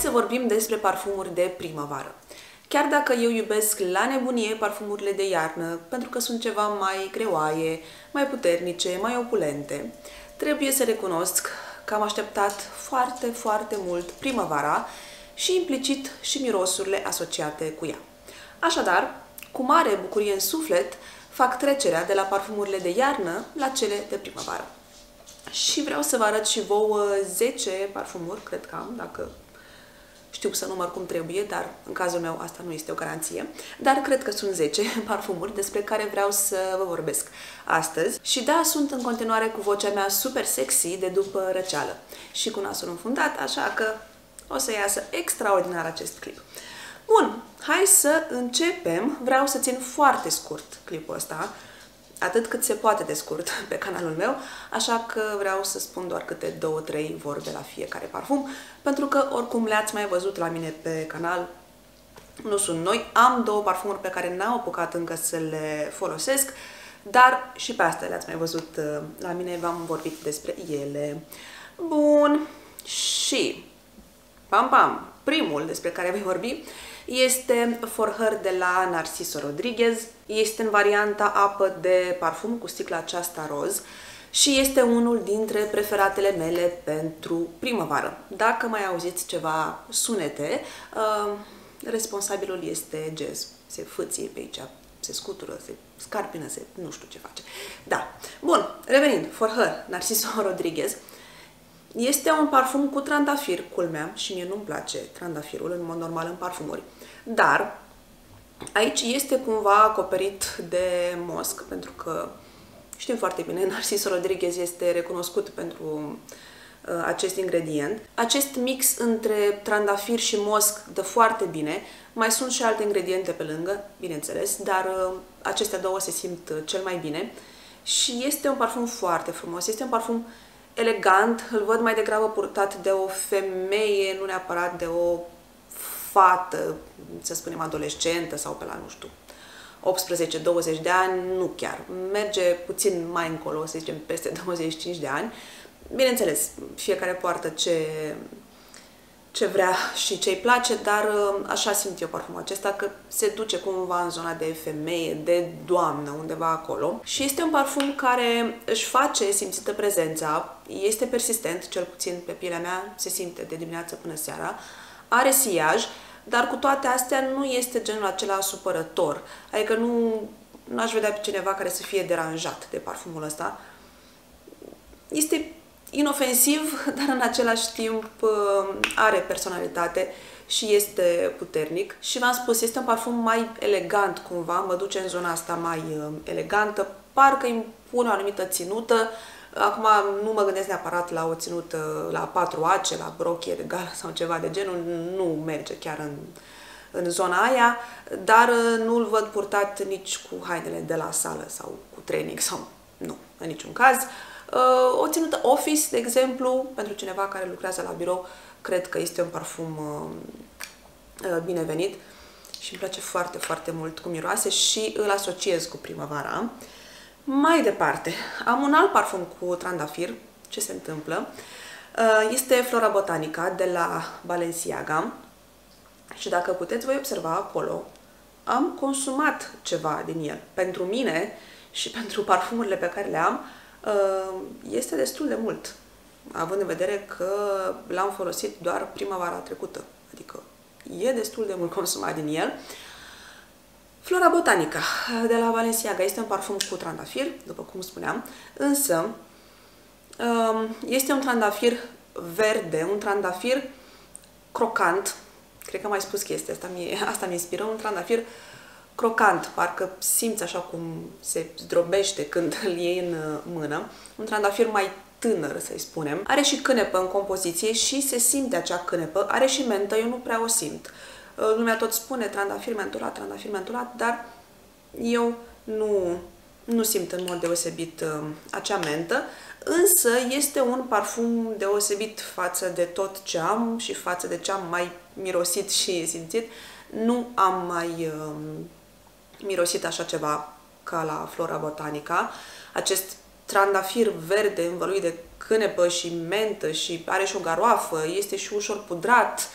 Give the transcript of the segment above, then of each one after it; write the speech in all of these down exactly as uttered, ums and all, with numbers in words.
să vorbim despre parfumuri de primăvară. Chiar dacă eu iubesc la nebunie parfumurile de iarnă, pentru că sunt ceva mai greoaie, mai puternice, mai opulente, trebuie să recunosc că am așteptat foarte, foarte mult primăvara și implicit și mirosurile asociate cu ea. Așadar, cu mare bucurie în suflet, fac trecerea de la parfumurile de iarnă la cele de primăvară. Și vreau să vă arăt și vouă zece parfumuri, cred că am, dacă știu să număr cum trebuie, dar în cazul meu asta nu este o garanție. Dar cred că sunt zece parfumuri despre care vreau să vă vorbesc astăzi. Și da, sunt în continuare cu vocea mea super sexy de după răceală și cu nasul înfundat, așa că o să iasă extraordinar acest clip. Bun, hai să începem. Vreau să țin foarte scurt clipul ăsta, atât cât se poate de scurt pe canalul meu, așa că vreau să spun doar câte două, trei vorbe la fiecare parfum, pentru că oricum le-ați mai văzut la mine pe canal, nu sunt noi. Am două parfumuri pe care n-am apucat încă să le folosesc, dar și pe astea le-ați mai văzut la mine, v-am vorbit despre ele. Bun, și pam pam, primul despre care voi vorbi este For Her de la Narciso Rodriguez. Este în varianta apă de parfum cu sticla aceasta roz și este unul dintre preferatele mele pentru primăvară. Dacă mai auziți ceva sunete, uh, responsabilul este Jazz. Se fâție pe aici, se scutură, se scarpină, se nu știu ce face. Da. Bun, revenind, For Her, Narciso Rodriguez. Este un parfum cu trandafir, culmea, și mie nu-mi place trandafirul în mod normal în parfumuri, dar aici este cumva acoperit de mosc, pentru că știm foarte bine, Narciso Rodriguez este recunoscut pentru uh, acest ingredient. Acest mix între trandafir și mosc dă foarte bine, mai sunt și alte ingrediente pe lângă, bineînțeles, dar uh, acestea două se simt uh, cel mai bine și este un parfum foarte frumos, este un parfum elegant, îl văd mai degrabă purtat de o femeie, nu neapărat de o fată, să spunem adolescentă sau pe la, nu știu, optsprezece douăzeci de ani, nu chiar. Merge puțin mai încolo, să zicem peste douăzeci și cinci de ani. Bineînțeles, fiecare poartă ce, ce vrea și ce îi place, dar așa simt eu parfumul acesta, că se duce cumva în zona de femeie, de doamnă, undeva acolo. Și este un parfum care își face simțită prezența, este persistent, cel puțin pe pielea mea, se simte de dimineață până seara, are siaj, dar cu toate astea nu este genul acela supărător. Adică nu aș vedea pe cineva care să fie deranjat de parfumul ăsta. Este inofensiv, dar în același timp are personalitate și este puternic. Și v-am spus, este un parfum mai elegant cumva, mă duce în zona asta mai elegantă, parcă îmi pune o anumită ținută. Acum nu mă gândesc neapărat la o ținută la patru ace, la brochie de gală sau ceva de genul, nu merge chiar în, în zona aia, dar nu-l văd purtat nici cu hainele de la sală sau cu training sau nu, în niciun caz. O ținută office, de exemplu, pentru cineva care lucrează la birou, cred că este un parfum binevenit și îmi place foarte, foarte mult cum miroase și îl asociez cu primăvara. Mai departe, am un alt parfum cu trandafir. Ce se întâmplă? Este Flora Botanica de la Balenciaga și dacă puteți voi observa acolo, am consumat ceva din el. Pentru mine și pentru parfumurile pe care le am, este destul de mult, având în vedere că l-am folosit doar primăvara trecută, adică e destul de mult consumat din el. Flora Botanica de la Balenciaga este un parfum cu trandafir, după cum spuneam, însă este un trandafir verde, un trandafir crocant, cred că am mai spus chestia asta, asta mi inspiră, un trandafir crocant, parcă simți așa cum se zdrobește când îl iei în mână, un trandafir mai tânăr, să-i spunem. Are și cânepă în compoziție și se simte acea cânepă, are și mentă, eu nu prea o simt. Lumea tot spune trandafir mentolat, trandafir mentolat, dar eu nu, nu simt în mod deosebit acea mentă, însă este un parfum deosebit față de tot ce am și față de ce am mai mirosit și simțit. Nu am mai mirosit așa ceva ca la Flora Botanica. Acest trandafir verde învăluit de cânepă și mentă și are și o garoafă, este și ușor pudrat,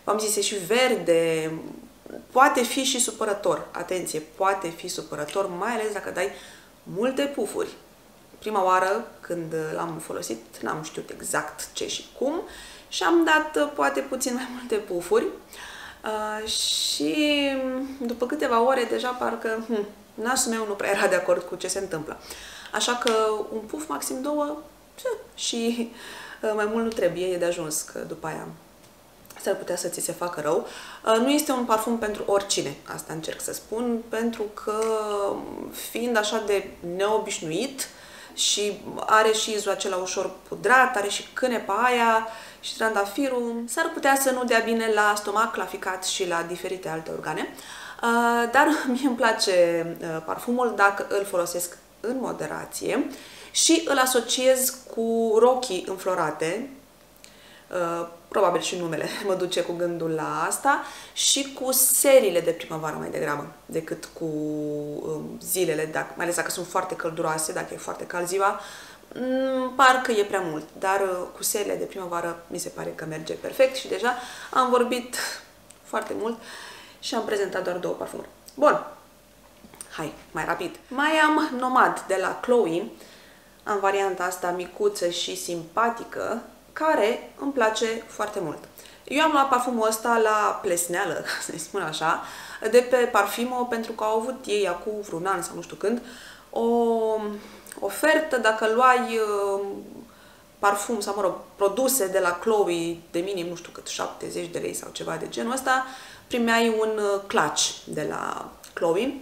v-am zis, e și verde, poate fi și supărător. Atenție, poate fi supărător, mai ales dacă dai multe pufuri. Prima oară când l-am folosit, n-am știut exact ce și cum și am dat poate puțin mai multe pufuri uh, și după câteva ore deja parcă hm, nasul meu nu prea era de acord cu ce se întâmplă. Așa că un puf, maxim două și uh, mai mult nu trebuie, e de ajuns, că după aia s-ar putea să ți se facă rău. Nu este un parfum pentru oricine, asta încerc să spun, pentru că fiind așa de neobișnuit și are și izul acela ușor pudrat, are și cânepa aia și trandafirul, s-ar putea să nu dea bine la stomac, la ficat și la diferite alte organe. Dar mie îmi place parfumul dacă îl folosesc în moderație și îl asociez cu rochii înflorate. Uh, probabil și numele mă duce cu gândul la asta, și cu seriile de primăvară mai degrabă decât cu uh, zilele, dacă, mai ales dacă sunt foarte călduroase, dacă e foarte cald ziua, um, parcă e prea mult, dar uh, cu seriile de primăvară mi se pare că merge perfect și deja am vorbit foarte mult și am prezentat doar două parfumuri. Bun, hai, mai rapid. Mai am Nomad de la Chloe, am varianta asta micuță și simpatică, care îmi place foarte mult. Eu am luat parfumul ăsta la plesneală, să-i spun așa, de pe Parfimo, pentru că au avut ei acum vreun an sau nu știu când o ofertă dacă luai uh, parfum sau, mă rog, produse de la Chloe de minim, nu știu cât, șaptezeci de lei sau ceva de genul ăsta, primeai un clutch de la Chloe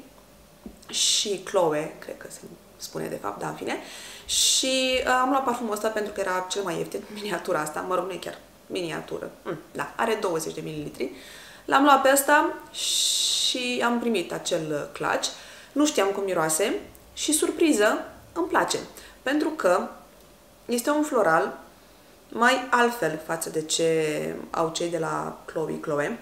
și Chloe, cred că se spune de fapt, da, în fine. Și uh, am luat parfumul ăsta pentru că era cel mai ieftin, miniatura asta, mă rog, nu e chiar miniatură, mm, da, are douăzeci de mililitri. L-am luat pe ăsta și am primit acel clutch, nu știam cum miroase și, surpriză, îmi place, pentru că este un floral mai altfel față de ce au cei de la Chloe Chloe.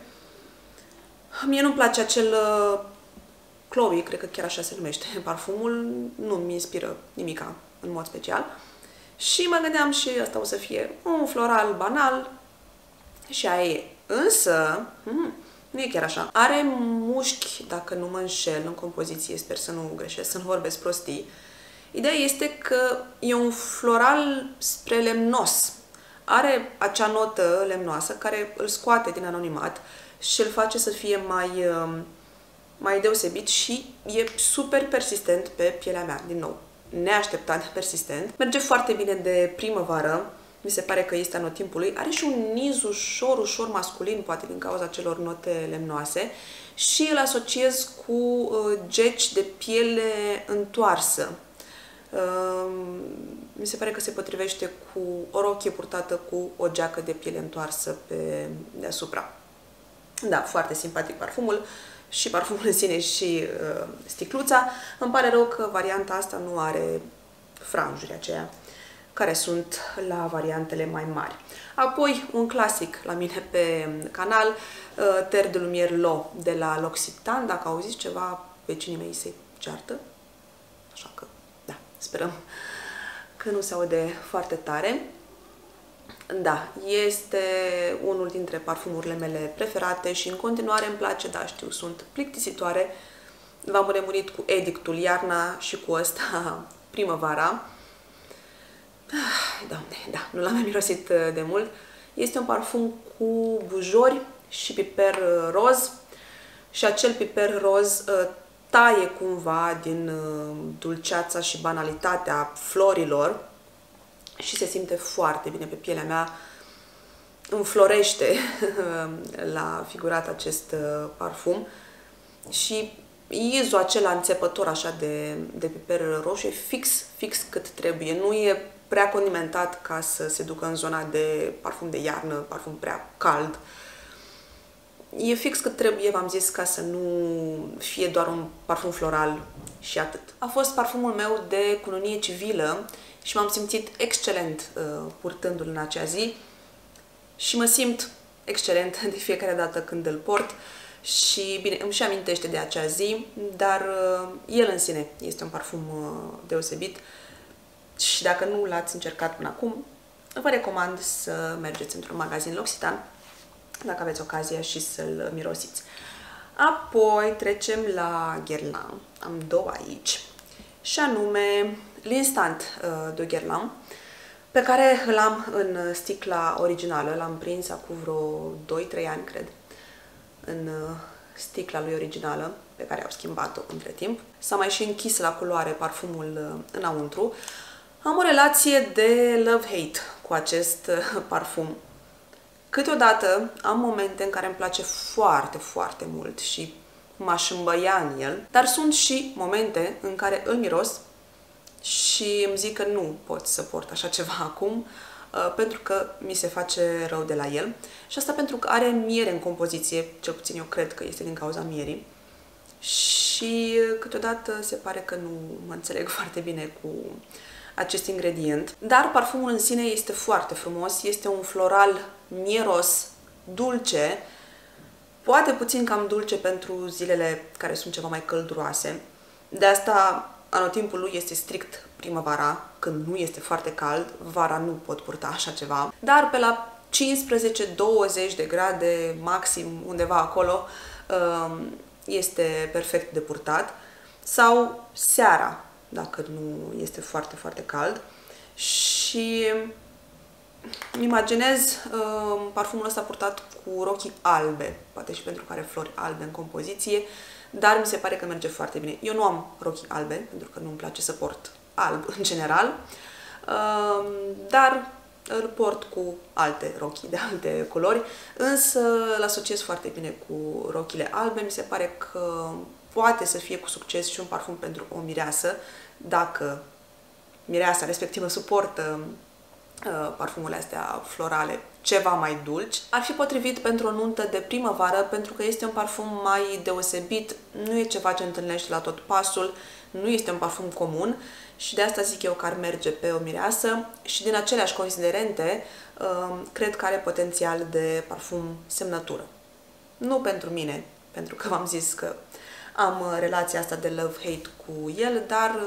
Mie nu-mi place acel uh, Chloe, cred că chiar așa se numește parfumul, nu mi inspiră nimica în mod special. Și mă gândeam și asta o să fie un floral banal și aia e. Însă, hmm, nu e chiar așa. Are mușchi, dacă nu mă înșel, în compoziție, sper să nu greșesc, să nu vorbesc prostii. Ideea este că e un floral spre lemnos. Are acea notă lemnoasă care îl scoate din anonimat și îl face să fie mai, mai deosebit și e super persistent pe pielea mea, din nou. Neașteptat persistent. Merge foarte bine de primăvară. Mi se pare că este anotimpului. Are și un niz ușor, ușor masculin, poate din cauza celor note lemnoase. Și îl asociez cu uh, geci de piele întoarsă. Uh, mi se pare că se potrivește cu o rochie purtată cu o geacă de piele întoarsă pe deasupra. Da, foarte simpatic parfumul. Și parfumul în sine și uh, sticluța. Îmi pare rău că varianta asta nu are franjuri aceea care sunt la variantele mai mari. Apoi, un clasic la mine pe canal, uh, Terre de Lumière L'Eau de la L'Occitane. Dacă auziți ceva, vecinii mei se ceartă. Așa că, da, sperăm că nu se aude foarte tare. Da, este unul dintre parfumurile mele preferate și în continuare îmi place, da, știu, sunt plictisitoare. V-am remurit cu Edictul iarna și cu ăsta primăvara. Doamne, da, nu l-am mai mirosit de mult. Este un parfum cu bujori și piper roz și acel piper roz taie cumva din dulceața și banalitatea florilor și se simte foarte bine pe pielea mea. Înflorește la figurat acest parfum și izul acela înțepător așa de, de piper roșu e fix, fix cât trebuie. Nu e prea condimentat ca să se ducă în zona de parfum de iarnă, parfum prea cald. E fix cât trebuie, v-am zis, ca să nu fie doar un parfum floral și atât. A fost parfumul meu de cununie civilă și m-am simțit excelent uh, purtându-l în acea zi și mă simt excelent de fiecare dată când îl port și, bine, îmi și amintește de acea zi, dar uh, el în sine este un parfum uh, deosebit și dacă nu l-ați încercat până acum, vă recomand să mergeți într-un magazin L'Occitane dacă aveți ocazia și să-l mirosiți. Apoi trecem la Guerlain. Am două aici. Și anume l'Instant de Guerlain, pe care îl am în sticla originală. L-am prins acum vreo doi trei ani, cred, în sticla lui originală, pe care au schimbat-o între timp. S-a mai și închis la culoare parfumul înăuntru. Am o relație de love-hate cu acest parfum. Câteodată am momente în care îmi place foarte, foarte mult și m-aș îmbăia în el, dar sunt și momente în care îl miros și îmi zic că nu pot să port așa ceva acum, pentru că mi se face rău de la el. Și asta pentru că are miere în compoziție, cel puțin eu cred că este din cauza mierii. Și câteodată se pare că nu mă înțeleg foarte bine cu acest ingredient. Dar parfumul în sine este foarte frumos, este un floral mieros, dulce, poate puțin cam dulce pentru zilele care sunt ceva mai călduroase. De asta anotimpul lui este strict primăvara, când nu este foarte cald, vara nu pot purta așa ceva. Dar pe la cincisprezece douăzeci de grade maxim, undeva acolo, este perfect de purtat. Sau seara, dacă nu este foarte, foarte cald. Și îmi imaginez uh, parfumul ăsta purtat cu rochii albe, poate și pentru că are flori albe în compoziție, dar mi se pare că merge foarte bine. Eu nu am rochii albe, pentru că nu îmi place să port alb în general, uh, dar îl port cu alte rochii de alte culori, însă îl asociez foarte bine cu rochile albe. Mi se pare că poate să fie cu succes și un parfum pentru o mireasă, dacă mireasa respectivă suportă uh, parfumurile astea florale ceva mai dulci. Ar fi potrivit pentru o nuntă de primăvară, pentru că este un parfum mai deosebit, nu e ceva ce întâlnești la tot pasul, nu este un parfum comun și de asta zic eu că ar merge pe o mireasă și din aceleași considerente uh, cred că are potențial de parfum semnătură. Nu pentru mine, pentru că v-am zis că am relația asta de love-hate cu el, dar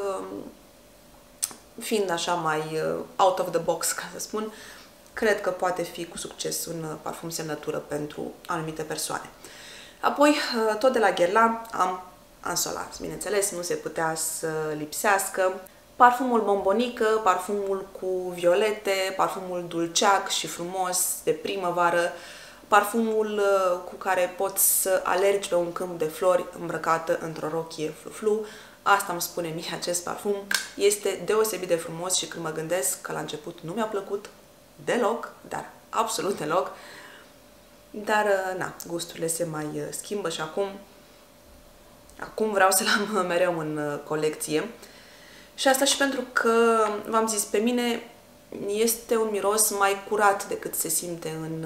fiind așa mai out of the box, ca să spun, cred că poate fi cu succes un parfum semnătură pentru anumite persoane. Apoi, tot de la Guerlain, am Ansolas. Bineînțeles, nu se putea să lipsească. Parfumul bombonică, parfumul cu violete, parfumul dulceac și frumos de primăvară, parfumul cu care poți să alergi pe un câmp de flori îmbrăcată într-o rochie flu-flu. Asta îmi spune mie acest parfum. Este deosebit de frumos și când mă gândesc că la început nu mi-a plăcut deloc, dar absolut deloc. Dar, na, gusturile se mai schimbă și acum, acum vreau să-l am mereu în colecție. Și asta și pentru că, v-am zis, pe mine este un miros mai curat decât se simte în...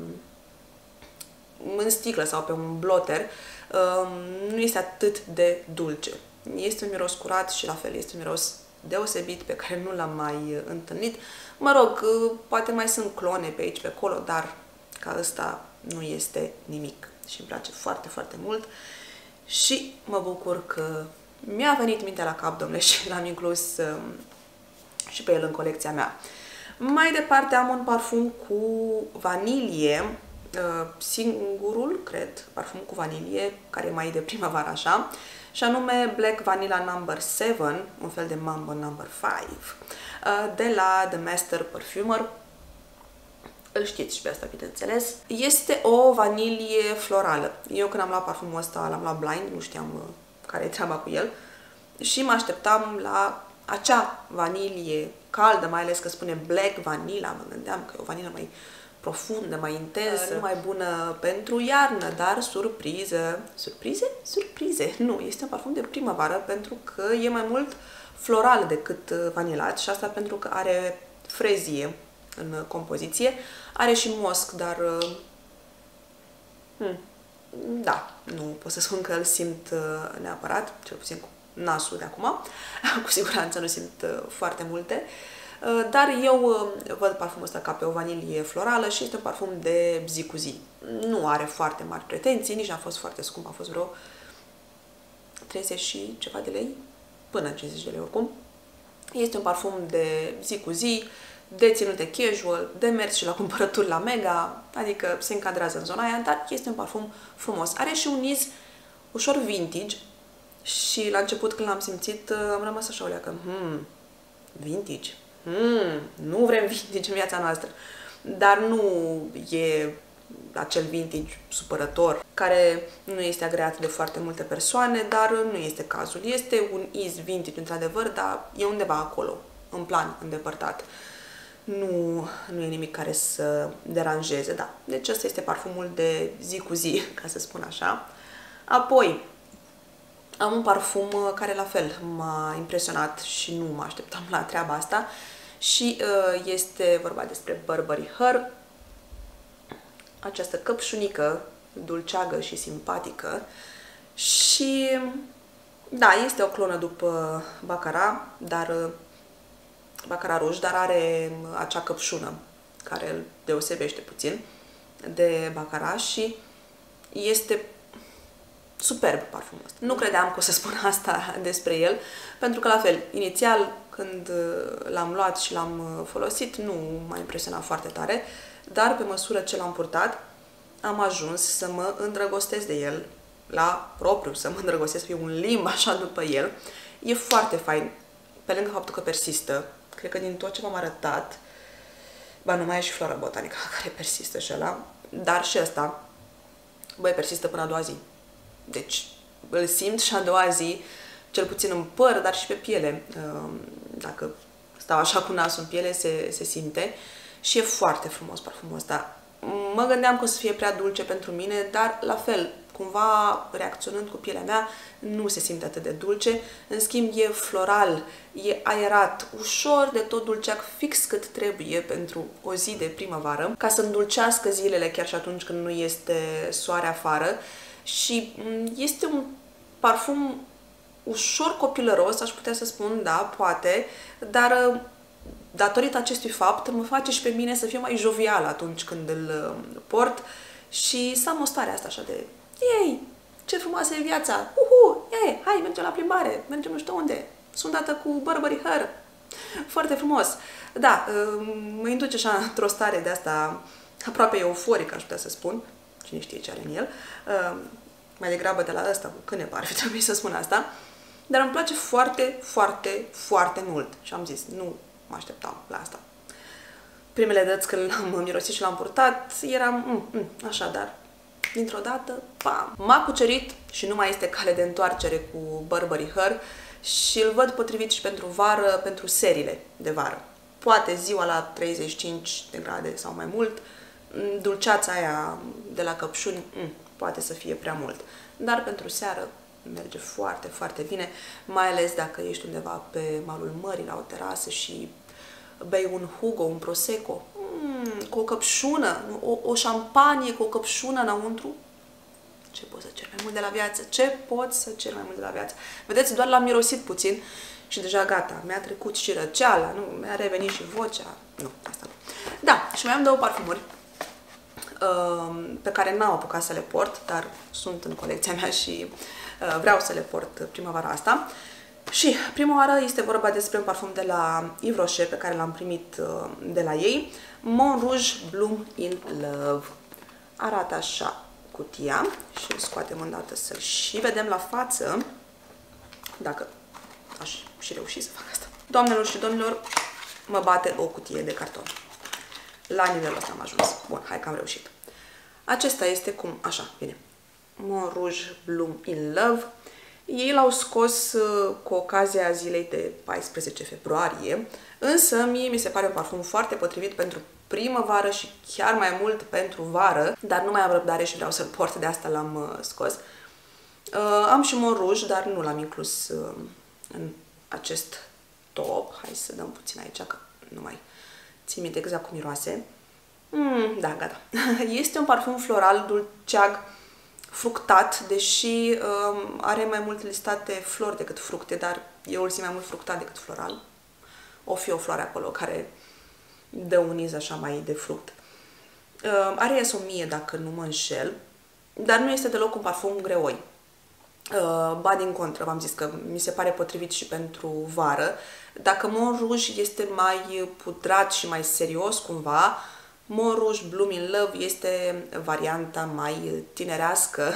în sticlă sau pe un bloter, nu este atât de dulce. Este un miros curat și la fel este un miros deosebit pe care nu l-am mai întâlnit. Mă rog, poate mai sunt clone pe aici, pe acolo, dar ca ăsta nu este nimic și îmi place foarte, foarte mult și mă bucur că mi-a venit mintea la cap, domnule, și l-am inclus și pe el în colecția mea. Mai departe am un parfum cu vanilie, singurul, cred, parfum cu vanilie, care e mai de primăvară așa, și anume Black Vanilla number seven, un fel de Mambo number five, de la The Master Perfumer. Îl știți și pe asta, bineînțeles. Este o vanilie florală. Eu când am luat parfumul ăsta, l-am luat blind, nu știam care e treaba cu el, și mă așteptam la acea vanilie caldă, mai ales că spune Black Vanilla, mă gândeam că e o vanilă mai profundă, mai intensă, mai bună pentru iarnă, dar surpriză. Surprize? Surprize! Nu, este un parfum de primăvară pentru că e mai mult floral decât vanilat și asta pentru că are frezie în compoziție. Are și mosc, dar hmm, da, nu pot să spun că îl simt neapărat, cel puțin cu nasul de acum. Cu siguranță nu simt foarte multe. Dar eu văd parfumul ăsta ca pe o vanilie florală și este un parfum de zi cu zi. Nu are foarte mari pretenții, nici n-a fost foarte scump, a fost vreo treizeci și ceva de lei, până cincizeci de lei oricum. Este un parfum de zi cu zi, de ținute casual, de mers și la cumpărături la Mega, adică se încadrează în zona aia, dar este un parfum frumos. Are și un miez ușor vintage și la început când l-am simțit am rămas așa o leacă, hmm, vintage, hmm, nu vrem vintage în viața noastră, dar nu e acel vintage supărător care nu este agreat de foarte multe persoane, dar nu este cazul. Este un iz vintage într-adevăr, dar e undeva acolo, în plan îndepărtat. Nu, nu e nimic care să deranjeze, da. Deci ăsta este parfumul de zi cu zi, ca să spun așa. Apoi, am un parfum care la fel m-a impresionat și nu mă așteptam la treaba asta și uh, este vorba despre Burberry Her. Această căpșunică dulceagă și simpatică și da, este o clonă după Baccarat, dar Baccarat Rouge, dar are acea căpșună care îl deosebește puțin de Baccarat și este superb parfumul ăsta. Nu credeam că o să spun asta despre el, pentru că la fel, inițial când l-am luat și l-am folosit, nu m-a impresionat foarte tare, dar pe măsură ce l-am purtat, am ajuns să mă îndrăgostesc de el, la propriu, să mă îndrăgostesc, fiu un limb așa după el. E foarte fain, pe lângă faptul că persistă. Cred că din tot ce v-am arătat, ba nu mai e și Flora Botanica care persistă și ăla, dar și ăsta, băi, persistă până a doua zi. Deci îl simt și a doua zi, cel puțin în păr, dar și pe piele. Dacă stau așa cu nasul în piele, se, se simte. Și e foarte frumos parfumul ăsta. Mă gândeam că o să fie prea dulce pentru mine, dar la fel, cumva reacționând cu pielea mea, nu se simte atât de dulce. În schimb, e floral, e aerat, ușor de tot dulceac, fix cât trebuie pentru o zi de primăvară, ca să îndulcească zilele chiar și atunci când nu este soare afară. Și este un parfum ușor copilăros, aș putea să spun, da, poate, dar datorită acestui fapt mă face și pe mine să fiu mai jovială atunci când îl port și să am o stare asta așa de ei, ce frumoasă e viața, uhu, ei, hai, mergem la plimbare, mergem nu știu unde, sunt dată cu Burberry Her, foarte frumos. Da, mă induce așa într-o stare de asta aproape euforică, aș putea să spun, cine știe ce are în el, mai degrabă de la ăsta cu cânepă ar fi trebuit să spun asta, dar îmi place foarte, foarte, foarte mult și am zis, nu mă așteptam la asta. Primele dăți când l-am mirosit și l-am purtat, eram, mm, mm, așa, dar dintr-o dată, pam! M-a cucerit și nu mai este cale de întoarcere cu Burberry Her și îl văd potrivit și pentru vară, pentru seriile de vară. Poate ziua la treizeci și cinci de grade sau mai mult, dulceața aia de la căpșuni, mm, poate să fie prea mult. Dar pentru seară merge foarte, foarte bine, mai ales dacă ești undeva pe malul mării, la o terasă și bei un Hugo, un Prosecco, mm, cu o căpșună, o, o șampanie cu o căpșună înăuntru. Ce poți să ceri mai mult de la viață? Ce poți să ceri mai mult de la viață? Vedeți, doar l-am mirosit puțin și deja gata, mi-a trecut și răceala, nu, mi-a revenit și vocea. Nu, asta nu. Da, și mai am două parfumuri uh, pe care n-am apucat să le port, dar sunt în colecția mea și uh, vreau să le port primăvara asta. Și prima oară este vorba despre un parfum de la Yves Rocher pe care l-am primit uh, de la ei, Mon Rouge Bloom in Love. Arată așa cutia și îl scoatem îndată să-l și vedem la față, dacă aș și reuși să fac asta. Doamnelor și domnilor, mă bate o cutie de carton. La nivelul ăsta am ajuns. Bun, hai că am reușit. Acesta este cum, așa, bine. Mon Rouge Bloom in Love. Ei l-au scos uh, cu ocazia zilei de paisprezece februarie, însă mie mi se pare un parfum foarte potrivit pentru primăvară și chiar mai mult pentru vară, dar nu mai am răbdare și vreau să-l port, de asta l-am uh, scos. Uh, am și Mon Rouge, dar nu l-am inclus uh, în acest top. Hai să dăm puțin aici, că nu mai țin minte exact cum miroase. Mm, da, gata. Este un parfum floral, dulceag, fructat, deși um, are mai mult listate flori decât fructe, dar eu îl simt mai mult fructat decât floral. O fi o floare acolo care dă un iz așa mai de fruct. Um, are esomie, dacă nu mă înșel, dar nu este deloc un parfum greoi. Ba din contră, v-am zis că mi se pare potrivit și pentru vară. Dacă Mon Rouge este mai pudrat și mai serios cumva, Mon Rouge Bloom in Love este varianta mai tinerească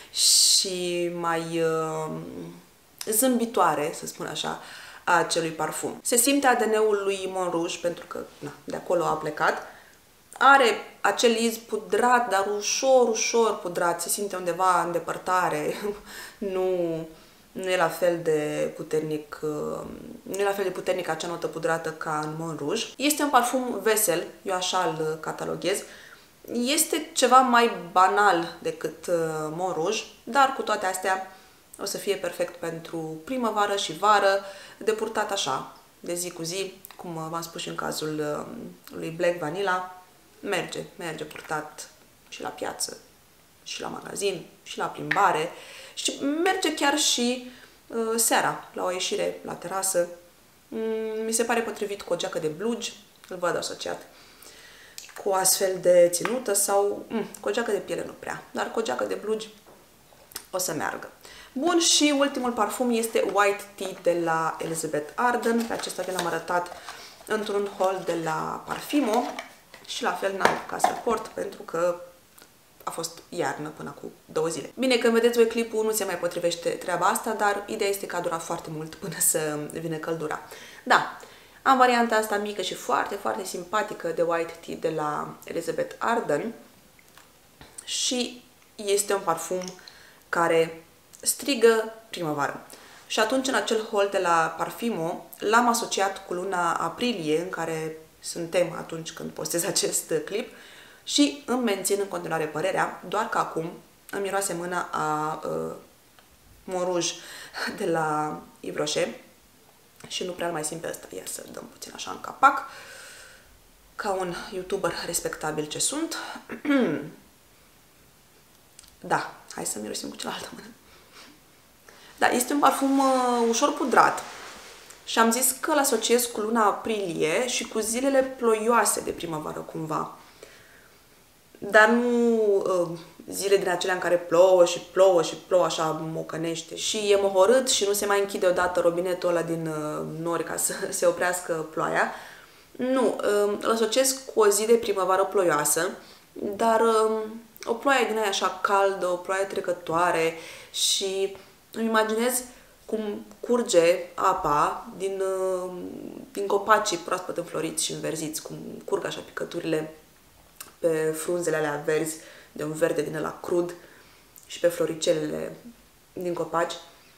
și mai uh, zâmbitoare, să spun așa, a acelui parfum. Se simte A D N-ul lui Mon Rouge, pentru că na, de acolo a plecat. Are acel iz pudrat, dar ușor, ușor pudrat. Se simte undeva în depărtare. nu, nu e la fel de puternic, nu e la fel de puternic acea notă pudrată ca în Mon Rouge. Este un parfum vesel, eu așa îl cataloghez. Este ceva mai banal decât Mon Rouge, dar cu toate astea o să fie perfect pentru primăvară și vară, de purtat așa, de zi cu zi, cum v-am spus și în cazul lui Black Vanilla. Merge, merge purtat și la piață, și la magazin, și la plimbare și merge chiar și uh, seara, la o ieșire la terasă. Mm, mi se pare potrivit cu o geacă de blugi, îl văd asociat cu o astfel de ținută sau mm, cu o geacă de piele nu prea, dar cu o geacă de blugi o să meargă. Bun, și ultimul parfum este White Tea de la Elizabeth Arden. Pe acesta vi l-am arătat într-un haul de la Parfimo. Și la fel n-am ca să-l port pentru că a fost iarnă până cu două zile. Bine, când vedeți voi clipul nu se mai potrivește treaba asta, dar ideea este că a durat foarte mult până să vină căldura. Da, am varianta asta mică și foarte, foarte simpatică de White Tea de la Elizabeth Arden și este un parfum care strigă primăvară. Și atunci în acel haul de la Parfimo l-am asociat cu luna aprilie, în care suntem atunci când postez acest clip și îmi mențin în continuare părerea, doar că acum îmi miroase mâna a uh, Mon Rouge de la Yves Rocher și nu prea mai simt pe ăsta. Ia să dăm puțin așa în capac, ca un youtuber respectabil ce sunt. Da, hai să mirosim cu cealaltă mână. Da, este un parfum uh, ușor pudrat. Și am zis că îl asociez cu luna aprilie și cu zilele ploioase de primăvară, cumva. Dar nu uh, zile din acelea în care plouă și plouă și plouă așa mocănește. Și e mohorât și nu se mai închide odată robinetul ăla din uh, nori ca să se oprească ploaia. Nu, uh, îl asociez cu o zi de primăvară ploioasă, dar uh, o ploaie din aia așa caldă, o ploaie trecătoare și îmi imaginez cum curge apa din, din copacii proaspăt înfloriți și înverziți, cum curg așa picăturile pe frunzele alea verzi, de un verde din ăla crud și pe floricelele din copaci.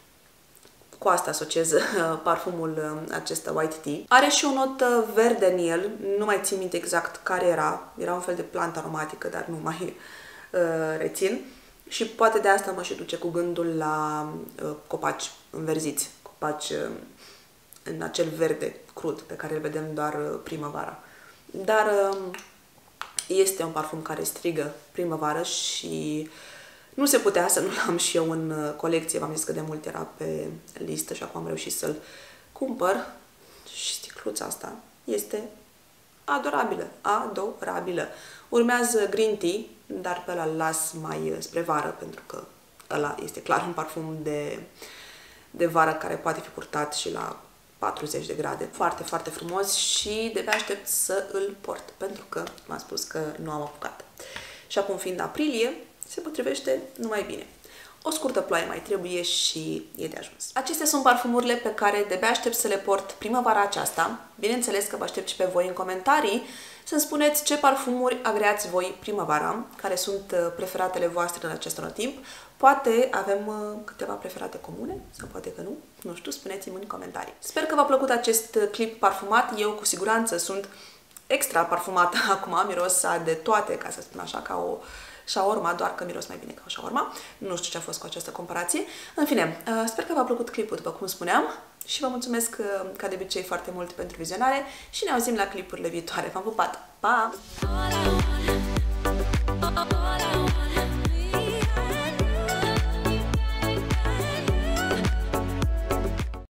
Cu asta asociez parfumul acesta White Tea. Are și o notă verde în el, nu mai țin minte exact care era, era un fel de plantă aromatică, dar nu mai uh, rețin. Și poate de asta mă și duce cu gândul la uh, copaci înverziți, copaci uh, în acel verde crud pe care îl vedem doar uh, primăvara. Dar uh, este un parfum care strigă primăvară și nu se putea să nu-l am și eu în uh, colecție. V-am zis că de mult era pe listă și acum am reușit să-l cumpăr. Și sticluța asta este adorabilă, adorabilă. Urmează Green Tea, dar pe ăla îl las mai spre vară, pentru că ăla este clar un parfum de, de vară care poate fi purtat și la patruzeci de grade. Foarte, foarte frumos și de-abia aștept să îl port, pentru că m-am spus că nu am apucat. Și acum, fiind aprilie, se potrivește numai bine. O scurtă ploaie mai trebuie și e de ajuns. Acestea sunt parfumurile pe care de-abia aștept să le port primăvara aceasta. Bineînțeles că vă aștept și pe voi în comentarii să-mi spuneți ce parfumuri agreați voi primăvara, care sunt preferatele voastre în acest anotimp. Poate avem câteva preferate comune sau poate că nu. Nu știu, spuneți-mi în comentarii. Sper că v-a plăcut acest clip parfumat. Eu cu siguranță sunt extra parfumată acum, miros de toate, ca să spun așa, ca o shawarma, doar că miros mai bine ca o shawarma. Nu știu ce a fost cu această comparație. În fine, sper că v-a plăcut clipul, după cum spuneam, și vă mulțumesc ca de obicei foarte mult pentru vizionare și ne auzim la clipurile viitoare. V-am pupat! Pa!